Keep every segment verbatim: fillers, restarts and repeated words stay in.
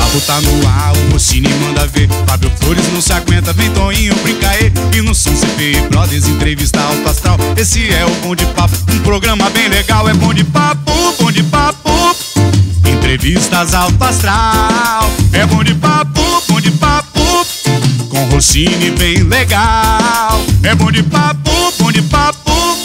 papo tá no ar, o Rossini manda ver. Fábio Flores não se aguenta, vem Toninho, brinca aí. E no som C P I Brothers, entrevista alto astral. Esse é o Bom de Papo, um programa bem legal. É Bom de Papo, Bom de Papo, entrevistas alto astral. É Bom de Papo, Bom de Papo, com Rossini bem legal. É Bom de Papo, Bom de Papo.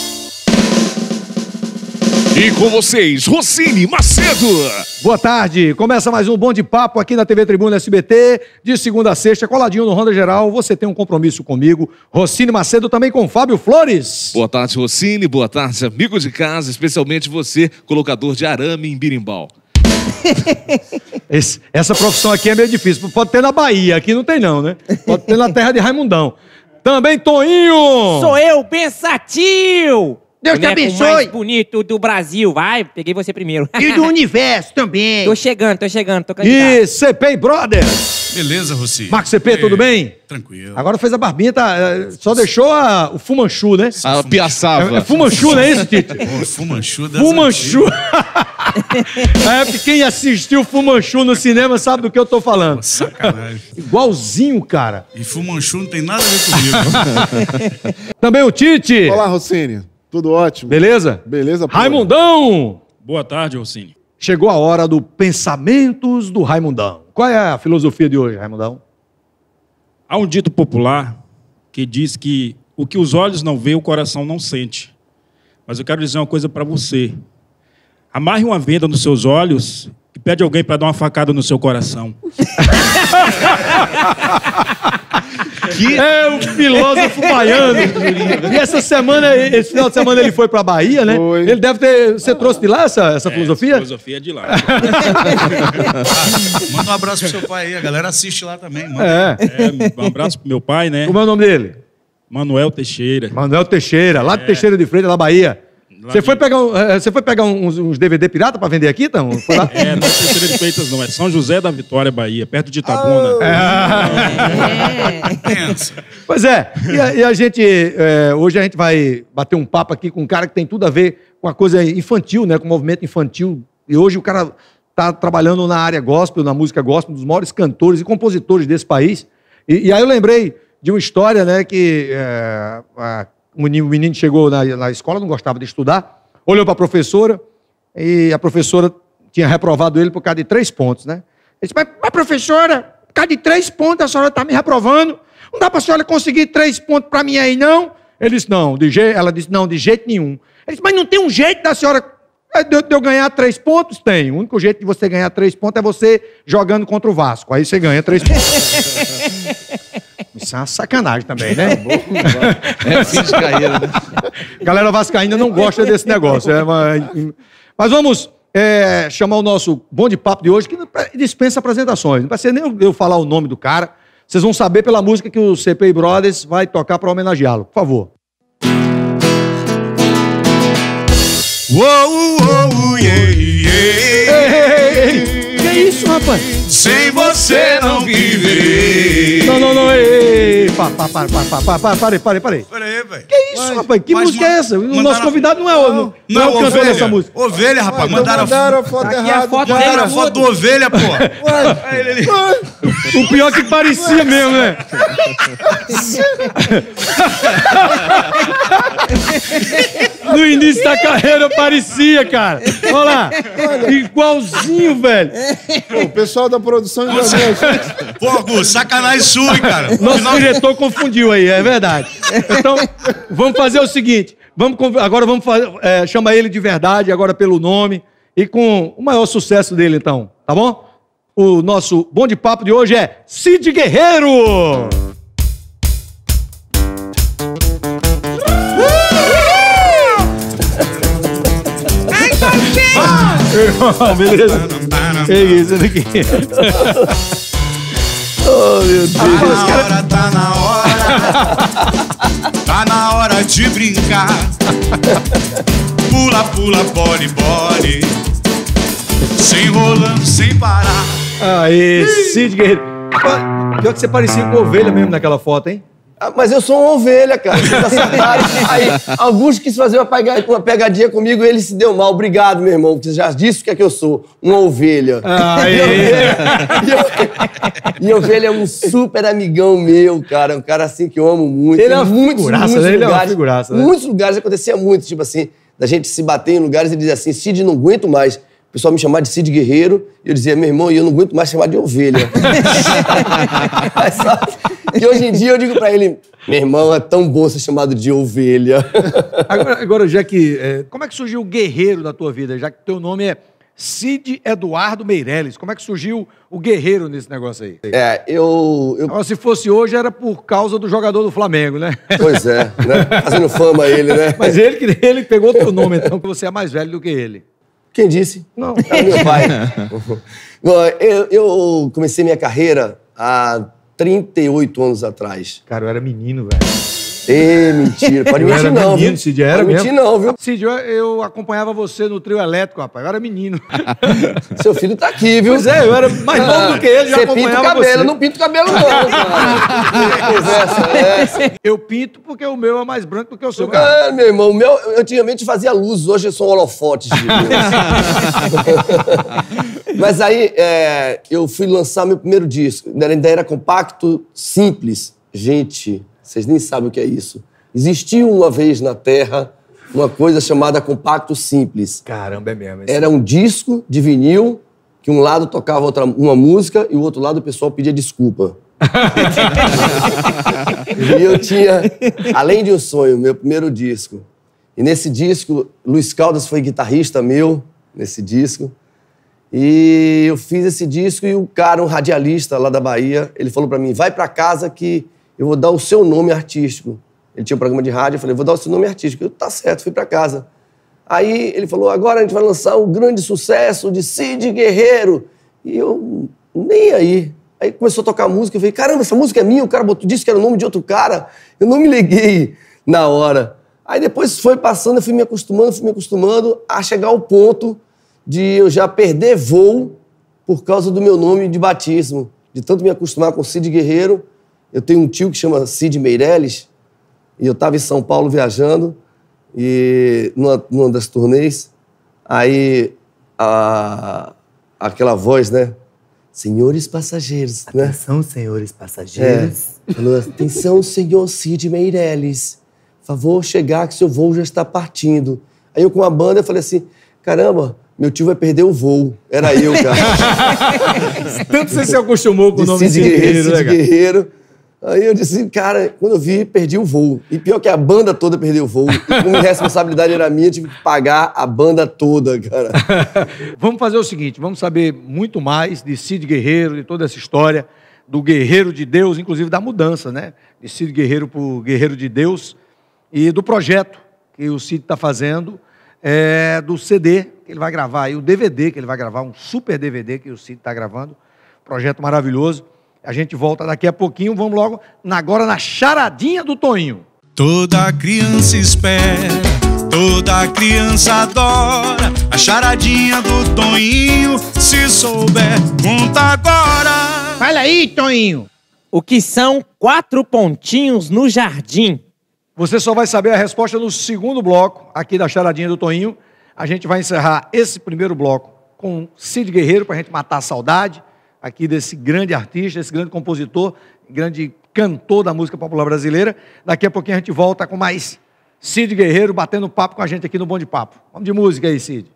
E com vocês, Rossini Macedo. Boa tarde, começa mais um Bom de Papo aqui na T V Tribuna S B T, de segunda a sexta, coladinho no Ronda Geral. Você tem um compromisso comigo, Rossini Macedo, também com Fábio Flores. Boa tarde, Rossini, boa tarde, amigos de casa, especialmente você, colocador de arame em birimbau. Esse, essa profissão aqui é meio difícil, pode ter na Bahia, aqui não tem não, né? Pode ter na terra de Raimundão. Também Toninho. Sou eu, Pensativo. Deus te abençoe. O mais bonito do Brasil. Vai, peguei você primeiro. E do universo também. Tô chegando, tô chegando, tô candidato. E C P I Brothers. Beleza, Rossini? Marcos C P, e... tudo bem? Tranquilo. Agora fez a barbinha, tá, só deixou a, o Fumanchu, né? A piaçava. É, é Fumanchu, não é isso, Tite? O Fumanchu das Fumanchu. É, porque quem assistiu Fumanchu no cinema sabe do que eu tô falando. Sacanagem. Igualzinho, cara. E Fumanchu não tem nada a ver comigo. Também o Tite. Olá, Rossini. Tudo ótimo. Beleza? Beleza, pô. Raimundão. Boa tarde, Rossini. Chegou a hora do Pensamentos do Raimundão. Qual é a filosofia de hoje, Raimundão? Há um dito popular que diz que o que os olhos não veem, o coração não sente. Mas eu quero dizer uma coisa para você. Amarre uma venda nos seus olhos e pede alguém para dar uma facada no seu coração. Que... É um filósofo baiano. E essa semana, esse final de semana ele foi pra Bahia, né? Foi. Ele deve ter... Você trouxe de lá essa, essa É, filosofia? Essa filosofia é de lá. Manda um abraço pro seu pai aí, a galera assiste lá também. Manda. É. É, um abraço pro meu pai, né? Como é o nome dele? Manuel Teixeira. Manuel Teixeira, lá de Teixeira de Freitas, lá Bahia. Lá Você de- foi pegar, um, eh, você foi pegar uns, uns D V D pirata pra vender aqui, então? Foi lá? É, não é Teixeira de Freitas não, é São José da Vitória, Bahia, perto de Itabuna. Pensa. Pois é, e a, e a gente, é, hoje a gente vai bater um papo aqui com um cara que tem tudo a ver com a coisa infantil, né, com o movimento infantil, e hoje o cara tá trabalhando na área gospel, na música gospel, um dos maiores cantores e compositores desse país, e, e aí eu lembrei de uma história, né, que é, a, o, menino, o menino chegou na, na escola, não gostava de estudar, olhou para a professora, e a professora tinha reprovado ele por causa de três pontos, né, ele disse, mas, mas professora, por causa de três pontos a senhora está me reprovando, não dá para a senhora conseguir três pontos para mim aí, não? Ele disse, não, de jeito... Ela disse, não, de jeito nenhum. Ele disse, mas não tem um jeito da senhora de, de eu ganhar três pontos? Tem. O único jeito de você ganhar três pontos é você jogando contra o Vasco. Aí você ganha três pontos. Isso é uma sacanagem também, né? É fim de carreira, né? Galera vascaína não gosta desse negócio. É, mas, mas vamos é, chamar o nosso Bom de Papo de hoje, que dispensa apresentações. Não vai ser nem eu falar o nome do cara. Vocês vão saber pela música que o C P I Brothers vai tocar para homenageá-lo. Por favor. Uou, uou, yeah, yeah. Ei, ei, ei. Que isso, rapaz? Sem você não viverei. Não, não, não. Ei, ei. Pa, pa, pa, pa, pa, pa, parei, parei, parei. Pera aí, velho. Que isso, Mas- rapaz? Que mas música man- é essa? O mandaram- nosso convidado não é o, não, não é o cantor ovelha. dessa música. Ovelha, rapaz. Então Mandaram, mandaram a foto Aqui a errada. foto cara. mandaram a foto do ovelha, pô. Aí ele- ele- O pior que parecia mesmo, né? No início da carreira parecia, cara. Olha lá. Igualzinho, velho. Pô, o pessoal da produção já viu. Pô, Gu, sacanagem sua, hein, cara. Nosso Final- diretor confundiu aí, é verdade. Então, vamos fazer o seguinte. Vamos, conv- agora vamos fazer, é, chama ele de verdade, agora pelo nome. E com o maior sucesso dele, então. Tá bom? O nosso Bom de Papo de hoje é Cid Guerreiro. Ah, beleza? Que isso daqui? Oh, meu Deus. Tá na hora, tá na hora. Tá na hora de brincar. Pula, pula, bole, bole. Sem rolando, sem parar. Aê, Cid Guerreiro. Pior que você parecia com ovelha mesmo naquela foto, hein? Ah, mas eu sou uma ovelha, cara. Vocês acertaram. Aí, Augusto quis fazer uma pegadinha, uma pegadinha comigo e ele se deu mal. Obrigado, meu irmão, porque você já disse o que é que eu sou. Uma ovelha. Ah, e, ovelha e, e ovelha é um super amigão meu, cara. Um cara assim que eu amo muito. Ele é uma muitos, figuraça, muitos né? Ele é uma lugares, figuraça, né? Muitos lugares acontecia muito, tipo assim, da gente se bater em lugares e dizer assim, Cid, não aguento mais. O pessoal me chamava de Cid Guerreiro e eu dizia, meu irmão, eu não aguento mais chamar de ovelha. E hoje em dia eu digo pra ele, meu irmão, é tão bom ser chamado de ovelha. Agora, agora já que... É, como é que surgiu o Guerreiro da tua vida? Já que teu nome é Cid Eduardo Meirelles. Como é que surgiu o Guerreiro nesse negócio aí? É, eu... eu... Agora, se fosse hoje, era por causa do jogador do Flamengo, né? Pois é, né? Fazendo fama a ele, né? Mas ele, que- ele pegou teu nome, então, que você é mais velho do que ele. Quem disse? Não. É meu pai. Bom, eu, eu comecei minha carreira há trinta e oito anos atrás. Cara, eu era menino, velho. Ê, mentira. Pode Eu mentir era não, menino, viu? Cid, era Pode mentir mesmo. não, viu? Cid, eu, eu acompanhava você no trio elétrico, rapaz. Eu era menino. Seu filho tá aqui, viu? Pois é, eu era mais novo do que ele, já Você pinta o acompanhava cabelo, você. eu não pinto o cabelo não, cara. Que conversa é essa? Eu pinto porque o meu é mais branco do que o seu, cara. Ah, meu irmão, o meu, eu antigamente fazia luz, hoje eu sou um holofote. Mas aí, é, eu fui lançar meu primeiro disco. Ainda era compacto, simples. Gente, vocês nem sabem o que é isso. Existiu uma vez na Terra uma coisa chamada compacto simples. Caramba, é mesmo. Era um disco de vinil que um lado tocava outra, uma música e o outro lado o pessoal pedia desculpa. E eu tinha, além de um sonho, meu primeiro disco. E nesse disco, Luiz Caldas foi guitarrista meu, nesse disco. E eu fiz esse disco e o cara, um radialista lá da Bahia, ele falou pra mim, vai pra casa que eu vou dar o seu nome artístico. Ele tinha um programa de rádio, eu falei, vou dar o seu nome artístico. Eu, tá certo, fui pra casa. Aí ele falou, agora a gente vai lançar o grande sucesso de Cid Guerreiro. E eu, nem aí. Aí começou a tocar música, eu falei, caramba, essa música é minha, o cara botou, disse que era o nome de outro cara. Eu não me liguei na hora. Aí depois foi passando, eu fui me acostumando, fui me acostumando a chegar ao ponto de eu já perder voo por causa do meu nome de batismo. De tanto me acostumar com Cid Guerreiro. Eu tenho um tio que chama Cid Meirelles, e eu estava em São Paulo viajando, e numa, numa das turnês, aí a, aquela voz, né? Senhores passageiros, né? Atenção, senhores passageiros. É. Falou, atenção, senhor Cid Meirelles. Favor chegar que seu voo já está partindo. Aí eu com a banda, eu falei assim, caramba, meu tio vai perder o voo. Era eu, cara. Tanto você se acostumou com o De nome Cid de Guerreiro, Guerreiro, né, Cid cara? Guerreiro. Aí eu disse, cara, quando eu vi, perdi o voo. E pior que a banda toda perdeu o voo. E como a responsabilidade era minha, eu tive que pagar a banda toda, cara. Vamos fazer o seguinte, vamos saber muito mais de Cid Guerreiro, de toda essa história, do Guerreiro de Deus, inclusive da mudança, né? De Cid Guerreiro para o Guerreiro de Deus e do projeto que o Cid está fazendo, é, do C D que ele vai gravar e o D V D que ele vai gravar, um super D V D que o Cid está gravando, projeto maravilhoso. A gente volta daqui a pouquinho, vamos logo na, agora na charadinha do Toinho. Toda criança espera, toda criança adora a charadinha do Toinho. Se souber, conta agora. Fala aí, Toinho. O que são quatro pontinhos no jardim? Você só vai saber a resposta no segundo bloco, aqui da charadinha do Toinho. A gente vai encerrar esse primeiro bloco com Cid Guerreiro, para a gente matar a saudade aqui desse grande artista, esse grande compositor, grande cantor da música popular brasileira. Daqui a pouquinho a gente volta com mais Cid Guerreiro batendo papo com a gente aqui no Bom de Papo. Vamos de música aí, Cid.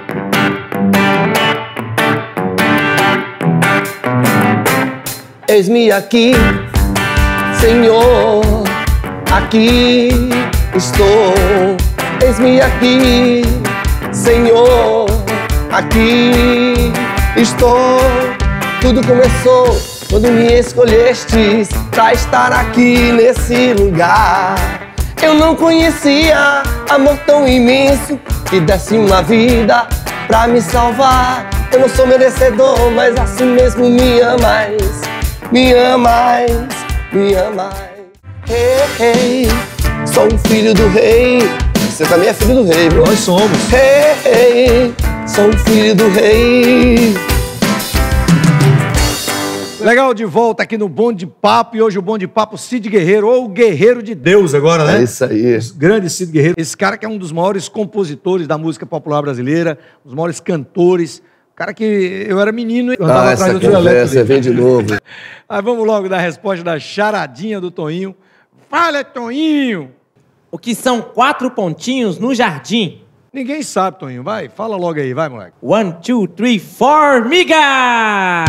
Eis-me aqui, Senhor, aqui estou. Eis-me aqui, Senhor, aqui estou. Tudo começou quando me escolhestes pra estar aqui nesse lugar. Eu não conhecia amor tão imenso que desse uma vida pra me salvar. Eu não sou merecedor, mas assim mesmo me amais. Me amais, me amais. Hey, hey, sou um filho do rei. Você também é filho do rei, viu? Nós somos. Hey, hey, sou um filho do rei. Legal, de volta aqui no Bom de Papo. E hoje o Bom de Papo, Cid Guerreiro, ou o Guerreiro de Deus agora, né? É isso aí. Grande Cid Guerreiro. Esse cara que é um dos maiores compositores da música popular brasileira, um dos maiores cantores. Cara que eu era menino e eu andava Ah, atrás essa do dialeto conversa dele. vem de novo. Aí vamos logo dar a resposta da charadinha do Toinho. Fala, Toinho! O que são quatro pontinhos no jardim? Ninguém sabe, Toinho. Vai, fala logo aí, vai, moleque. One, two, three, formiga!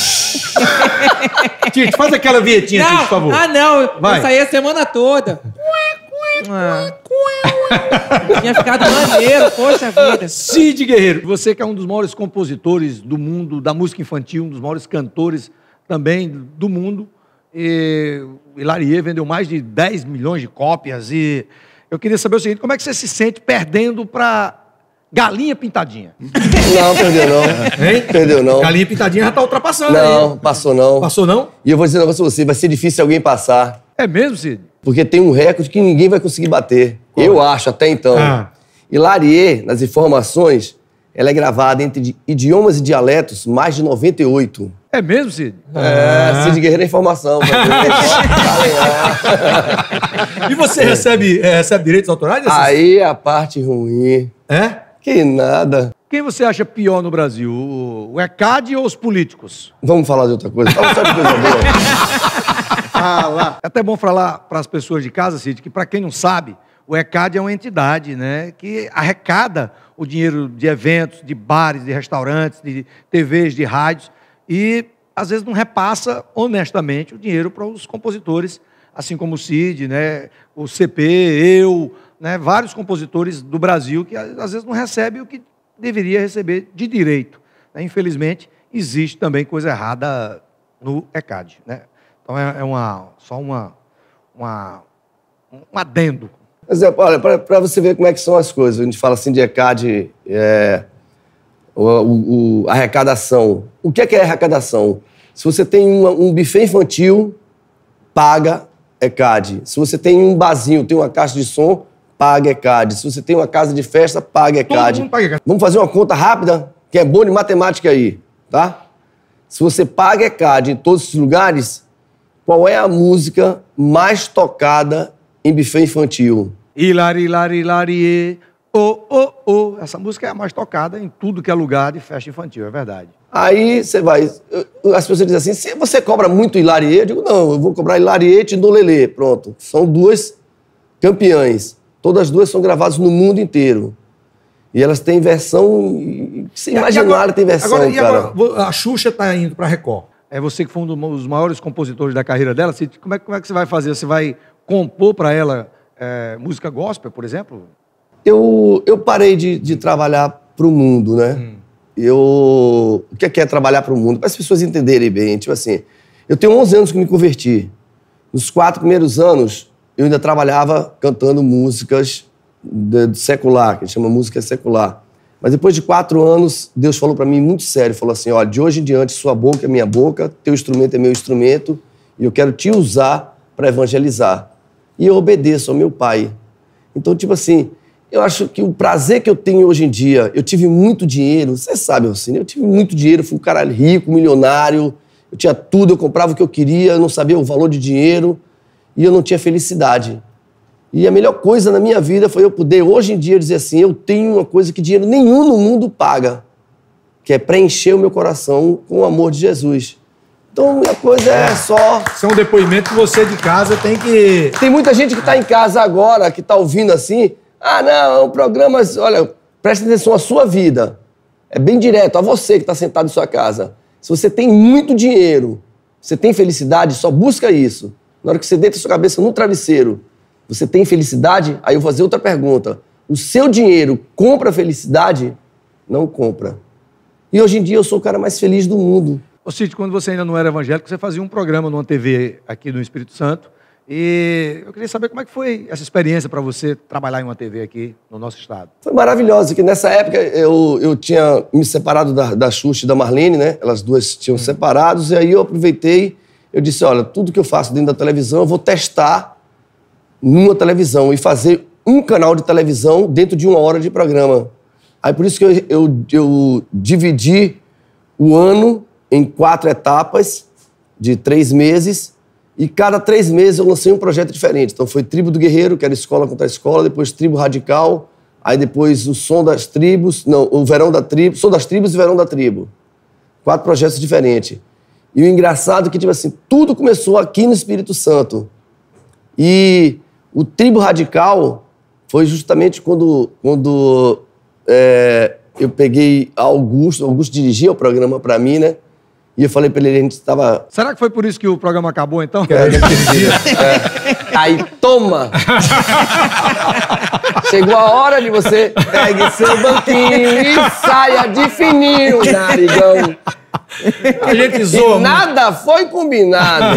Tite, faz aquela vinhetinha, Tite, por favor. Ah, não. Vai. Eu saí a semana toda. Ah. Tinha ficado maneiro, poxa vida. Cid Guerreiro, você que é um dos maiores compositores do mundo, da música infantil, um dos maiores cantores também do mundo. E Hilarie vendeu mais de dez milhões de cópias. E eu queria saber o seguinte, como é que você se sente perdendo para Galinha Pintadinha? Não, perdeu não. Hein? Perdeu não. Galinha Pintadinha já tá ultrapassando Não, aí. passou não. Passou não? E eu vou dizer um negócio pra você, vai ser difícil alguém passar. É mesmo, Cid? Porque tem um recorde que ninguém vai conseguir bater. Qual? Eu acho, até então. Ah. Hilarie, nas informações, ela é gravada entre idiomas e dialetos mais de noventa e oito. É mesmo, Cid? É, Cid Guerreiro é informação. E você recebe, é, recebe direitos autorais? desses? Aí é a parte ruim. É? Que nada. Quem você acha pior no Brasil? O E C A D ou os políticos? Vamos falar de outra coisa. Fala só de coisa boa. Ah, lá. É até bom falar para as pessoas de casa, Cid, que para quem não sabe, o E C A D é uma entidade, né, que arrecada o dinheiro de eventos, de bares, de restaurantes, de T Vs, de rádios, e às vezes não repassa honestamente o dinheiro para os compositores, assim como o Cid, né, o C P, eu, né, vários compositores do Brasil que às vezes não recebem o que deveria receber de direito. Né? Infelizmente, existe também coisa errada no E C A D, né? Então é, é uma, só uma, uma, um adendo. Mas é, olha, para você ver como é que são as coisas, a gente fala assim de E C A D, é, o, o, o, arrecadação. O que é, que é arrecadação? Se você tem uma, um buffet infantil, paga E C A D. Se você tem um barzinho, tem uma caixa de som, paga E C A D. Se você tem uma casa de festa, paga E C A D. Todo mundo paga E C A D. Vamos fazer uma conta rápida, que é bom de matemática aí, tá? Se você paga E C A D em todos esses lugares, qual é a música mais tocada em buffet infantil? Hilari, hilari, hilari, oh, oh, oh. Essa música é a mais tocada em tudo que é lugar de festa infantil, é verdade. Aí você vai... As pessoas dizem assim, se você cobra muito Hilarie, eu digo, não, eu vou cobrar Hilarie e Tindolelê. Pronto. São duas campeãs. Todas as duas são gravadas no mundo inteiro. E elas têm versão... Sem imaginar, tem versão, agora, e cara. agora, a Xuxa está indo para a Record. É você que foi um dos maiores compositores da carreira dela. Cid, como é, como é que você vai fazer? Você vai compor para ela é, música gospel, por exemplo? Eu, eu parei de, de trabalhar para o mundo, né? Hum. Eu... O que é, que é trabalhar para o mundo? Para as pessoas entenderem bem. Tipo assim, eu tenho onze anos que me converti. Nos quatro primeiros anos, eu ainda trabalhava cantando músicas de, de secular, que a gente chama música secular. Mas depois de quatro anos, Deus falou para mim muito sério, falou assim, ó, de hoje em diante, sua boca é minha boca, teu instrumento é meu instrumento, e eu quero te usar para evangelizar. E eu obedeço ao meu pai. Então, tipo assim, eu acho que o prazer que eu tenho hoje em dia, eu tive muito dinheiro, você sabe, assim, eu tive muito dinheiro, fui um cara rico, milionário, eu tinha tudo, eu comprava o que eu queria, eu não sabia o valor de dinheiro, e eu não tinha felicidade. E a melhor coisa na minha vida foi eu poder, hoje em dia, dizer assim, eu tenho uma coisa que dinheiro nenhum no mundo paga, que é preencher o meu coração com o amor de Jesus. Então, a coisa é só... Isso é um depoimento que você de casa tem que... Tem muita gente que está em casa agora, que está ouvindo assim, ah, não, é um programa... Olha, preste atenção à sua vida. É bem direto, a você que está sentado em sua casa. Se você tem muito dinheiro, você tem felicidade, só busca isso. Na hora que você deita a sua cabeça no travesseiro, você tem felicidade? Aí eu vou fazer outra pergunta. O seu dinheiro compra felicidade? Não compra. E hoje em dia eu sou o cara mais feliz do mundo. Ô Cid, quando você ainda não era evangélico, você fazia um programa numa T V aqui no Espírito Santo. E eu queria saber como é que foi essa experiência para você trabalhar em uma T V aqui no nosso estado. Foi maravilhoso, que nessa época eu, eu tinha me separado da, da Xuxa e da Marlene, né? Elas duas tinham hum. separados, e aí eu aproveitei, eu disse, olha, tudo que eu faço dentro da televisão, eu vou testar numa televisão e fazer um canal de televisão dentro de uma hora de programa. Aí por isso que eu, eu, eu dividi o ano em quatro etapas de três meses, e cada três meses eu lancei um projeto diferente. Então foi Tribo do Guerreiro, que era escola contra escola, depois Tribo Radical, aí depois o Som das Tribos, não, o Verão da Tribo, Som das Tribos e Verão da Tribo. Quatro projetos diferentes. E o engraçado é que, tipo assim, tudo começou aqui no Espírito Santo. E o Tribo Radical foi justamente quando, quando é, eu peguei Augusto, Augusto dirigia o programa pra mim, né? E eu falei pra ele, a gente estava... Será que foi por isso que o programa acabou, então? É, é. Aí, toma! Chegou a hora de você pegue seu banquinho e saia de fininho, narigão. A gente zoa. E nada foi combinado.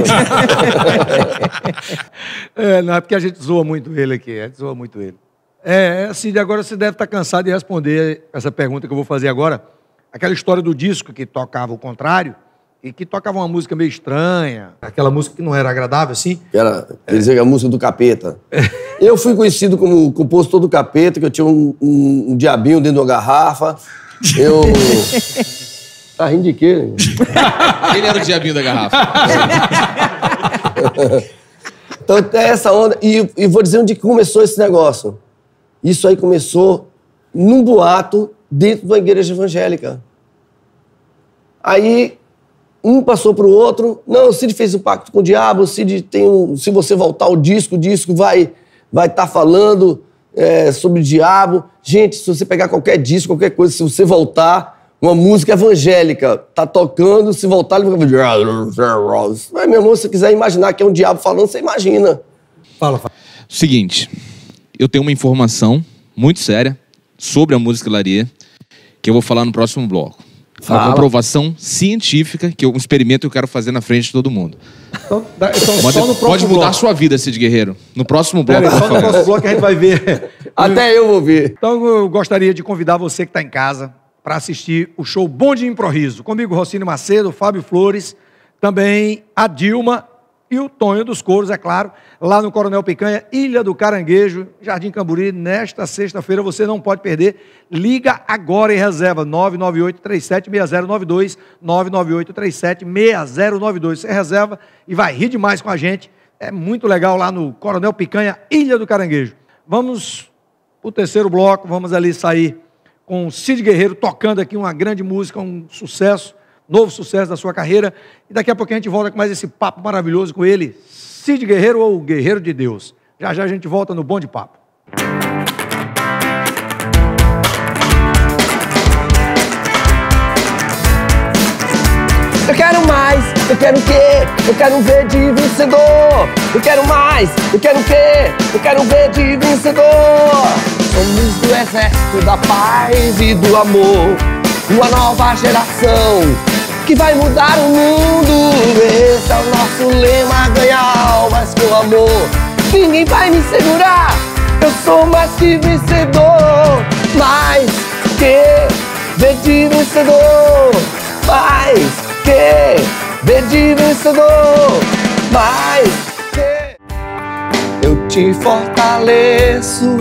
É, não é porque a gente zoa muito ele aqui, a gente zoa muito ele. É, Cid, agora você deve estar cansado de responder essa pergunta que eu vou fazer agora. Aquela história do disco que tocava o contrário e que tocava uma música meio estranha, aquela música que não era agradável, assim. Que era, quer dizer, a música do Capeta. Eu fui conhecido como compositor do Capeta, que eu tinha um, um, um diabinho dentro de uma garrafa. Eu... Tá rindo de quê? Ele era o diabinho da garrafa. Então, é essa onda. E, e vou dizer onde começou esse negócio. Isso aí começou num boato dentro de uma igreja evangélica. Aí, um passou pro outro. Não, o Cid fez um pacto com o diabo. O Cid tem um... Se você voltar o disco, o disco vai vai estar falando é, sobre o diabo. Gente, se você pegar qualquer disco, qualquer coisa, se você voltar... Uma música evangélica, tá tocando, se voltar, ele vai... Mas, meu irmão, se você quiser imaginar que é um diabo falando, você imagina. Fala, fala. Seguinte, eu tenho uma informação muito séria sobre a musiquilaria que eu vou falar no próximo bloco. Uma Fala. comprovação científica, que é um experimento que eu quero fazer na frente de todo mundo. Então, dá- então Pode, só no próximo pode mudar bloco. a sua vida, Cid Guerreiro. No próximo bloco, Pera aí, por só no favor. próximo bloco que a gente vai ver. Até eu vou ver. Então eu gostaria de convidar você que está em casa para assistir o show Bom de Improviso. Comigo, Rocínio Macedo, Fábio Flores, também a Dilma e o Tonho dos Couros, é claro, lá no Coronel Picanha, Ilha do Caranguejo, Jardim Camburi, nesta sexta-feira. Você não pode perder. Liga agora e reserva nove nove oito, três sete seis zero nove dois, nove nove oito, três sete seis zero nove dois. Você reserva e vai rir demais com a gente. É muito legal lá no Coronel Picanha, Ilha do Caranguejo. Vamos para o terceiro bloco, vamos ali sair com o Cid Guerreiro tocando aqui uma grande música, um sucesso, novo sucesso da sua carreira. E daqui a pouco a gente volta com mais esse papo maravilhoso com ele, Cid Guerreiro ou Guerreiro de Deus. Já já a gente volta no Bom de Papo. Eu quero mais, eu quero o quê? Eu quero ver de vencedor. Eu quero mais, eu quero o quê? Eu quero ver de vencedor. Somos do exército da paz e do amor. Uma nova geração que vai mudar o mundo. Esse é o nosso lema, ganhar almas com amor. Ninguém vai me segurar, eu sou mais que vencedor. Mais que ver de vencedor. Mais que ver de vencedor. Mais que eu te fortaleço,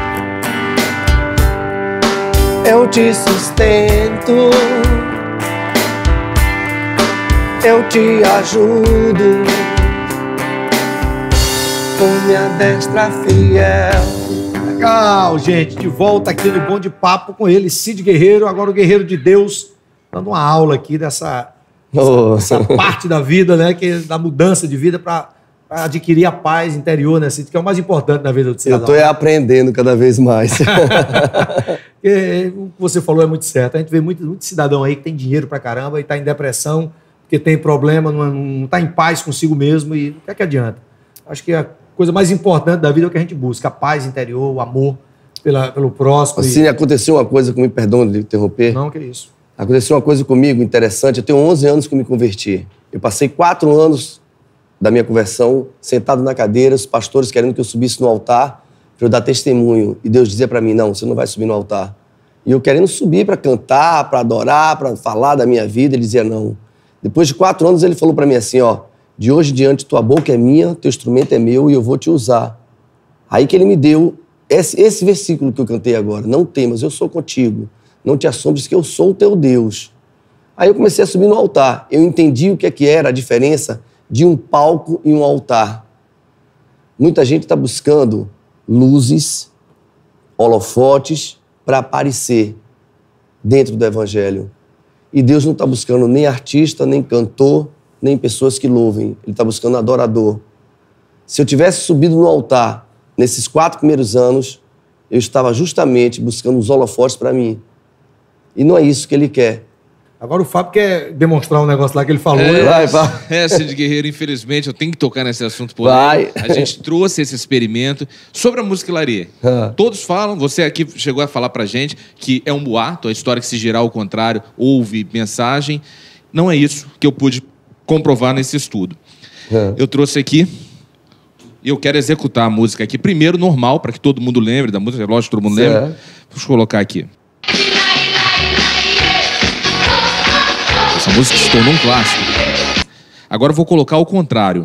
eu te sustento, eu te ajudo com minha destra fiel. Legal, gente, de volta aqui no Bom de Papo com ele, Cid Guerreiro, agora o Guerreiro de Deus, dando uma aula aqui dessa, Oh. essa parte da vida, né, que é da mudança de vida para adquirir a paz interior, né, Cid, que é o mais importante na vida do Eu cidadão. tô é aprendendo cada vez mais. Porque o que você falou é muito certo. A gente vê muito, muito cidadão aí que tem dinheiro pra caramba e tá em depressão, porque tem problema, não, não tá em paz consigo mesmo e o que é que adianta? Acho que a coisa mais importante da vida é o que a gente busca, a paz interior, o amor pela, pelo próximo. Assim, e... aconteceu uma coisa comigo, perdão de interromper. Não, que isso. Aconteceu uma coisa comigo interessante. Eu tenho onze anos que eu me converti. Eu passei quatro anos da minha conversão sentado na cadeira, os pastores querendo que eu subisse no altar para eu dar testemunho. E Deus dizia para mim, não, você não vai subir no altar. E eu querendo subir para cantar, para adorar, para falar da minha vida, ele dizia não. Depois de quatro anos, ele falou para mim assim, ó, de hoje em diante, tua boca é minha, teu instrumento é meu e eu vou te usar. Aí que ele me deu esse, esse versículo que eu cantei agora. Não temas, eu sou contigo. Não te assombres que eu sou o teu Deus. Aí eu comecei a subir no altar. Eu entendi o que é que era a diferença de um palco e um altar. Muita gente está buscando luzes, holofotes para aparecer dentro do evangelho. E Deus não está buscando nem artista, nem cantor, nem pessoas que louvem. Ele está buscando adorador. Se eu tivesse subido no altar nesses quatro primeiros anos, eu estava justamente buscando os holofotes para mim. E não é isso que ele quer. Agora o Fábio quer demonstrar um negócio lá que ele falou. É, eu... Vai, vai. É, Cid Guerreiro, infelizmente, eu tenho que tocar nesse assunto. Porém, Vai. a gente trouxe esse experimento sobre a música Hilarie. Ah. Todos falam, você aqui chegou a falar pra gente que é um boato, a história que se girar ao contrário, houve mensagem. Não é isso que eu pude comprovar nesse estudo. Ah. Eu trouxe aqui, e eu quero executar a música aqui, primeiro normal, para que todo mundo lembre da música, lógico que todo mundo Certo. lembra. Deixa eu colocar aqui. Essa música se tornou um clássico. Agora eu vou colocar ao contrário.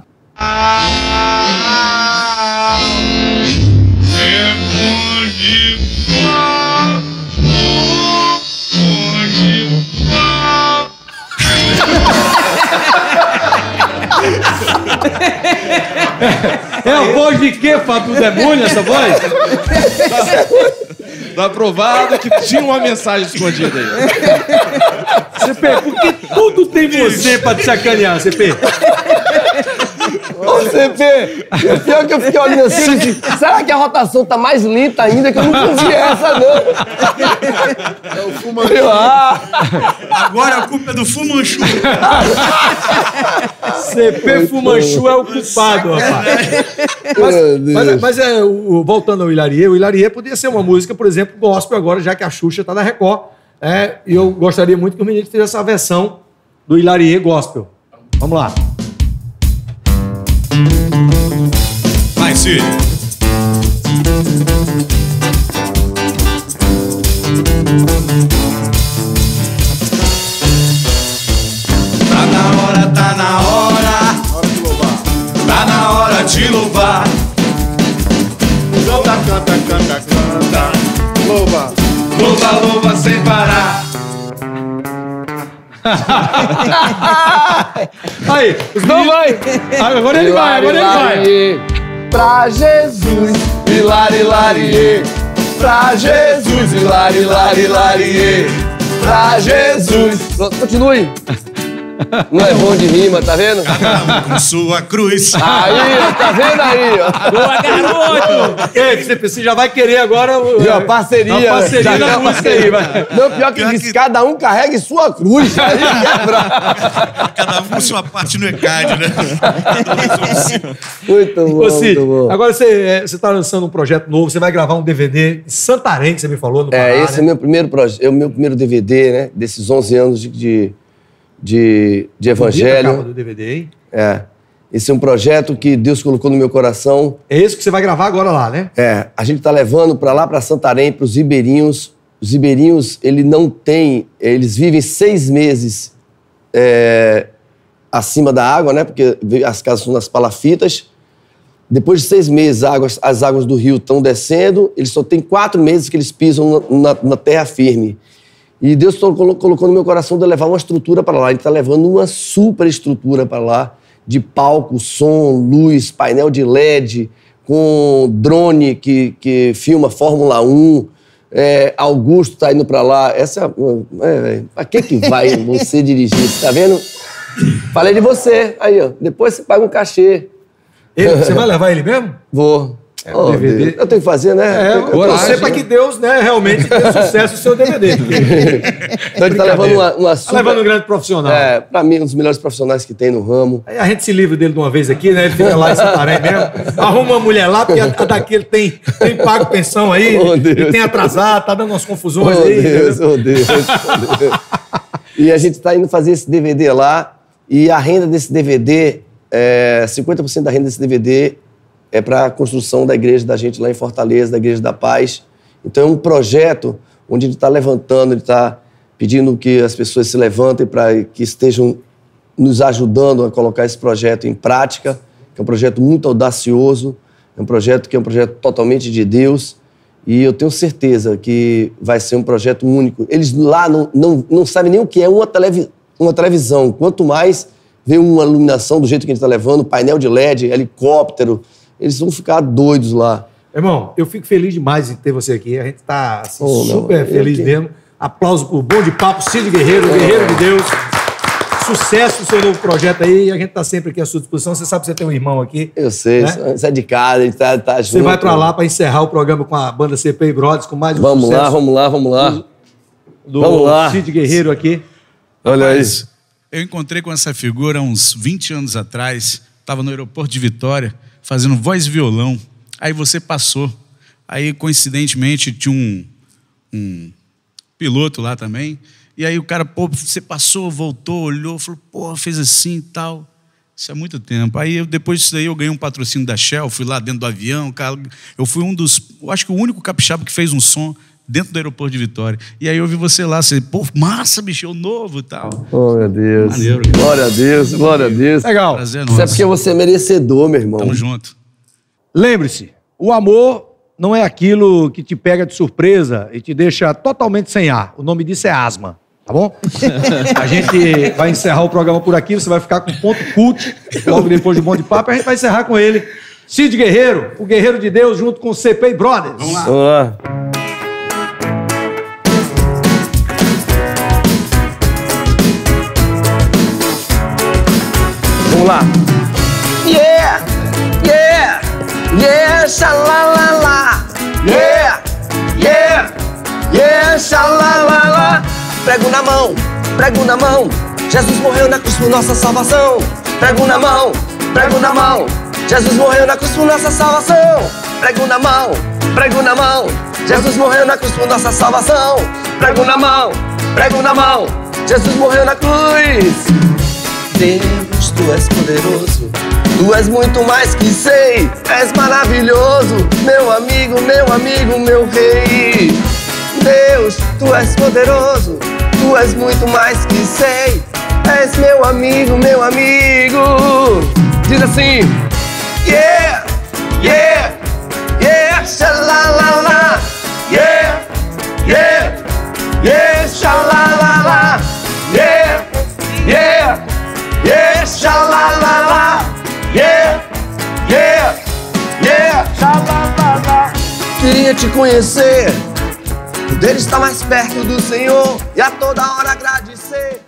É a voz de quê, Fábio? Do demônio, essa voz? Tá provado que tinha uma mensagem escondida aí. C P, porque tudo tem você pra te sacanear, C P. Ô, C P, o pior que eu fiquei olhando assim, eu disse, será que a rotação tá mais lenta ainda? Que eu não vi essa, não. É o Fumanchu. Eu, ah, Agora a culpa é do Fumanchu. C P Fumanchu é o culpado, rapaz. Mas, meu Deus. mas, mas é, o, o- voltando ao Hilarie, o Hilarie podia ser uma música, por exemplo, gospel agora, já que a Xuxa tá na Record. É, e eu gostaria muito que o menino fizesse essa versão do Hilarie gospel. Vamos lá. Vai, Cid. Tá na hora, tá na hora, Hora de louvar. tá na hora de louvar. Canta, canta, canta, canta. Louva. Louva, louva sem parar. Aí, os não vai. agora ele vai, agora ele vai. Hilarie, pra Jesus, Hilarie, Hilarie. Pra Jesus, Hilarie, Hilarie, Hilarie. Pra Jesus. Pronto, continue. Não é bom de rima, tá vendo? Cada um com sua cruz. Aí, ó, tá vendo aí, ó? Boa, garoto! Ei, você, você já vai querer agora... o- E, ó, parceria. Uma parceria Já na quer música aí, vai. Não, pior que Pior diz, que- cada um carregue sua cruz. Aí quebra. Cada um com sua parte no E C A D, né? Muito bom, Ô, Cid, muito bom. agora você, é, você tá lançando um projeto novo, você vai gravar um D V D em Santarém, que você me falou, no Pará, É, esse né? é o meu primeiro projeto, é o meu primeiro D V D, né? Desses onze anos de, de, de, de Bonita a capa evangelho. do D V D, hein? É. Esse é um projeto que Deus colocou no meu coração. É esse que você vai gravar agora lá, né? É, a gente está levando para lá, para Santarém, para os ribeirinhos. Os ribeirinhos, ele não tem, eles vivem seis meses é, acima da água, né? Porque as casas são nas palafitas. Depois de seis meses, águas, as águas do rio estão descendo. Eles só têm quatro meses que eles pisam na, na, na terra firme. E Deus colo- colocou no meu coração de levar uma estrutura para lá. Ele está levando uma super estrutura para lá, de palco, som, luz, painel de L E D, com drone que, que filma Fórmula um. É, Augusto está indo para lá. Essa é, é, para que que vai você dirigir? Você tá vendo? Falei de você. Aí, ó. Depois você paga um cachê. Ele- você vai levar ele mesmo? Vou. É, Oh, o D V D. Deus. Eu tenho que fazer, né? É, Eu- eu- torcer pra que Deus, né, realmente dê sucesso o seu D V D. Então ele tá levando uma, uma Tá super... levando um grande profissional. É, pra mim, um dos melhores profissionais que tem no ramo. Aí a gente se livra dele de uma vez aqui, né? Ele fica lá em Santarém mesmo. Arruma uma mulher lá, porque a, a daqui ele tem, tem pago pensão aí, Oh, Deus. ele tem atrasado, tá dando umas confusões Oh, aí. Deus, entendeu? oh, Deus, oh, Deus. E a gente tá indo fazer esse D V D lá, e a renda desse D V D, é, cinquenta por cento da renda desse D V D é para a construção da igreja da gente lá em Fortaleza, da Igreja da Paz. Então é um projeto onde ele está levantando, ele está pedindo que as pessoas se levantem para que estejam nos ajudando a colocar esse projeto em prática, que é um projeto muito audacioso, é um projeto que é um projeto totalmente de Deus, e eu tenho certeza que vai ser um projeto único. Eles lá não, não, não sabem nem o que é uma, televi uma televisão. Quanto mais ver uma iluminação do jeito que a gente tá levando, painel de L E D, helicóptero, eles vão ficar doidos lá. Irmão, eu fico feliz demais em ter você aqui. A gente tá assim, Oh, super não, feliz eu que- mesmo. Aplauso pro Bom de Papo, Cid Guerreiro, Guerreiro de Deus. Sucesso no seu novo projeto aí. A gente tá sempre aqui à sua disposição. Você sabe que você tem um irmão aqui. Eu sei, Né? isso é de casa, a gente tá, tá junto. Você vai pra lá pra encerrar o programa com a banda C P I Brothers, com mais um Vamos sucesso lá, vamos lá, vamos lá. do vamos lá. Cid Guerreiro aqui. Olha aí. Mas eu encontrei com essa figura há uns vinte anos atrás. Estava no aeroporto de Vitória, fazendo voz e violão. Aí você passou. Aí, coincidentemente, tinha um, um piloto lá também. E aí o cara, pô, você passou, voltou, olhou, falou, pô, fez assim e tal. Isso há muito tempo. Aí, eu, depois disso daí, eu ganhei um patrocínio da Shell, fui lá dentro do avião. Cara, eu fui um dos, eu acho que o único capixaba que fez um som dentro do aeroporto de Vitória. E aí eu vi você lá, você, pô, massa, bicho, eu novo e tal. Oh, meu Deus. Maneiro. Glória a Deus, glória a Deus. Legal. Prazer Isso é nosso. porque você é merecedor, meu irmão. Tamo junto. Lembre-se, o amor não é aquilo que te pega de surpresa e te deixa totalmente sem ar. O nome disso é asma, tá bom? A gente vai encerrar o programa por aqui, você vai ficar com ponto cult, logo depois do Bom de Papo, a gente vai encerrar com ele. Cid Guerreiro, o Guerreiro de Deus, junto com o C P I Brothers. Vamos lá. Vamos lá. Vamos lá. Yeah, yeah, yeah, xalalala. Yeah, yeah, yeah, xalalala. Prego na mão, prego na mão. Jesus morreu na cruz por nossa salvação. Prego na mão, prego na mão. Jesus morreu na cruz por nossa salvação. Prego na mão, prego na mão. Jesus morreu na cruz por nossa salvação. Prego na mão, prego na mão. Jesus morreu na cruz. Deus, tu és poderoso, tu és muito mais que sei, és maravilhoso, meu amigo, meu amigo, meu rei. Deus, tu és poderoso, tu és muito mais que sei, és meu amigo, meu amigo. Diz assim, yeah, yeah, yeah, xalalala, yeah, yeah, yeah, xalalala, yeah, yeah. Yeah, xalalala, yeah, yeah, yeah, xalalala. Queria te conhecer, poder estar mais perto do Senhor e a toda hora agradecer.